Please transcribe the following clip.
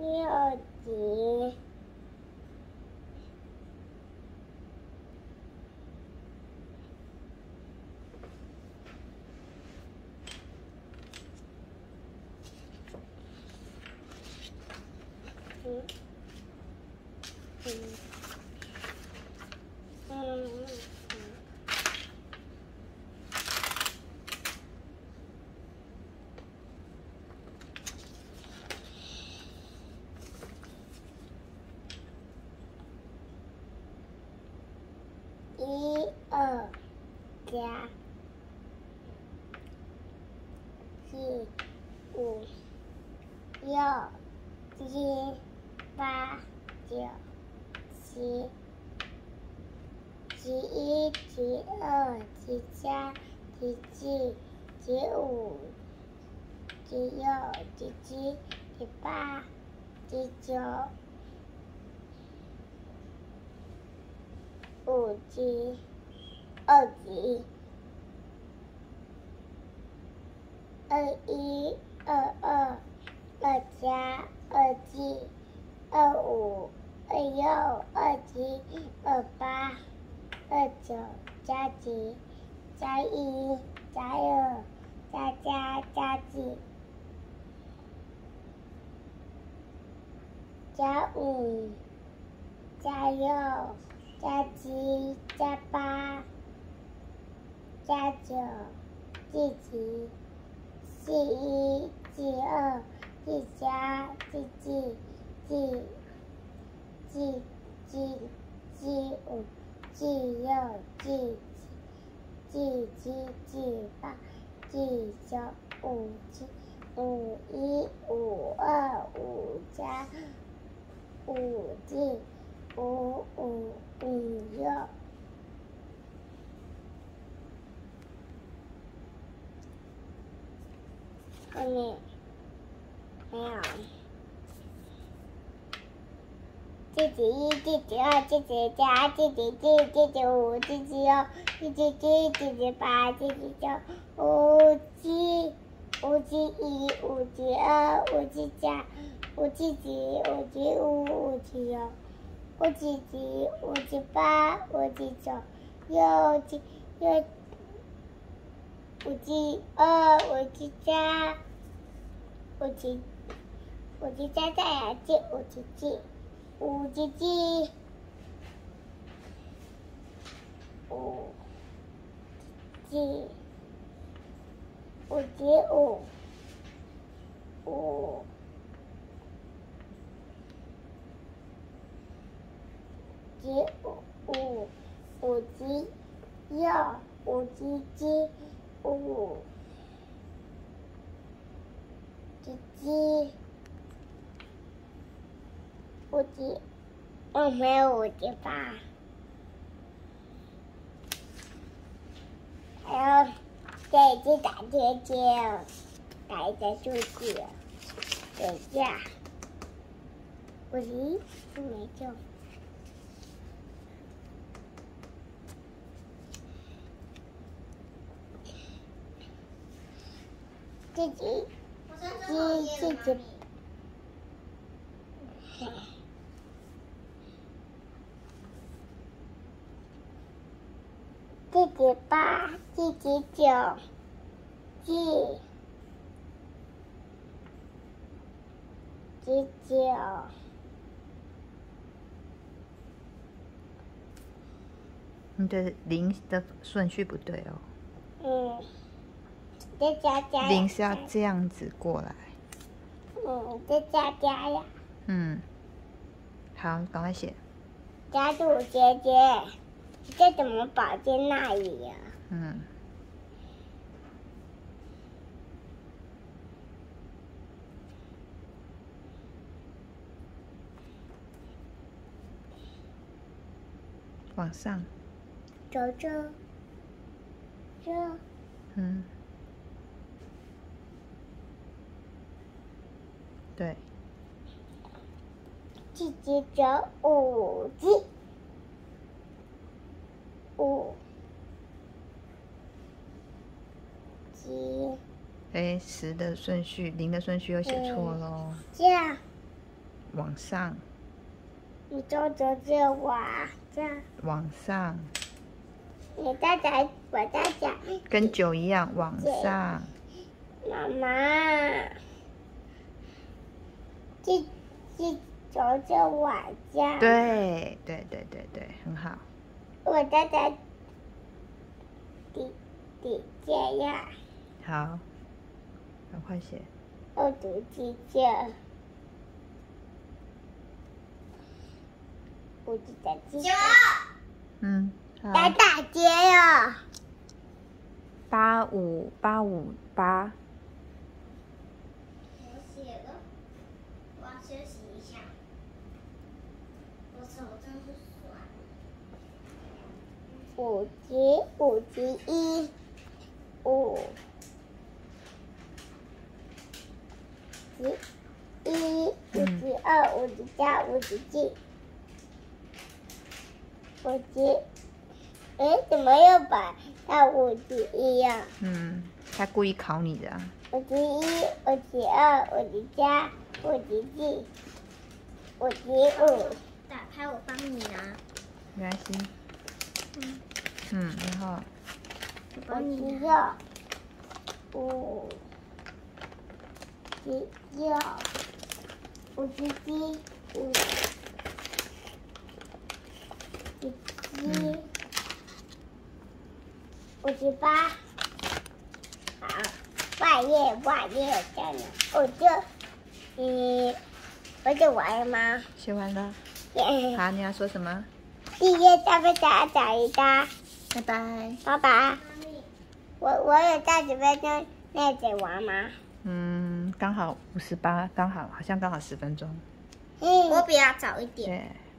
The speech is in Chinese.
6级。1、2加4、5、6、7、8、9、10、11、12、13、14、15、16、17、18、19、5级、2级、21、22、2加、2级、25、26、27、28、29、加级、加1、加2、加加、加几、加5、加6、加7、加8、加9、几级、几1、几2、几加、几几、几5、几6、几7、几8、几9、5级、5、1、5、2、5加、5级、5、6。后面没有。几几1、几几2、几几加、几几几、几几5、几几6、几几7、几几8、几几9、5级、5级1、5级2、5级加、5级几、5级5、5级6、5级几、5级8、5级9、6级、5级2、5级加、5级加再来记5级记。5级几，5级5级5，5级5级6，5级几，5级几，5级，没有5级吧？还有这一次打贴贴，打一个数据，等一下，5级没中。自己8、自己9、自己9。 你的0的顺序不对哦。 再加 0是要这样子过来。 再加呀。 好，赶快写。 加杜姐姐，这怎么跑进那里呀？ 往上。 走这。 对。 自己9、5级，5级。 10的顺序，0的顺序又写错喽。 这样。 往上。 你做的是往上。 往上。 你再讲，我再讲。 跟9一样，往上。 妈妈，这就是往上。 对，很好。 我再讲，底这样。 好，赶快写。 我读记这。我记得记得。好。打结了。 85858。 我写了，我要休息一下。我手真是酸。5级1，5级1，5级2，5级3，5级4。5级，怎么又把到5级1呀？ 他故意考你的啊。 5级1，5级2，5级3，5级4，5级5。打开，我帮你拿。 没关系。然后。 我帮你拿。5级6，5级7，5级7，5级8。好，外页在哪？我就完了吗？ 写完了。好，你要说什么？ 第一页再被打一打。 拜拜。 爸爸，我有30分钟内写完吗？ 刚好58，好像刚好10分钟。 我比较早一点。 对。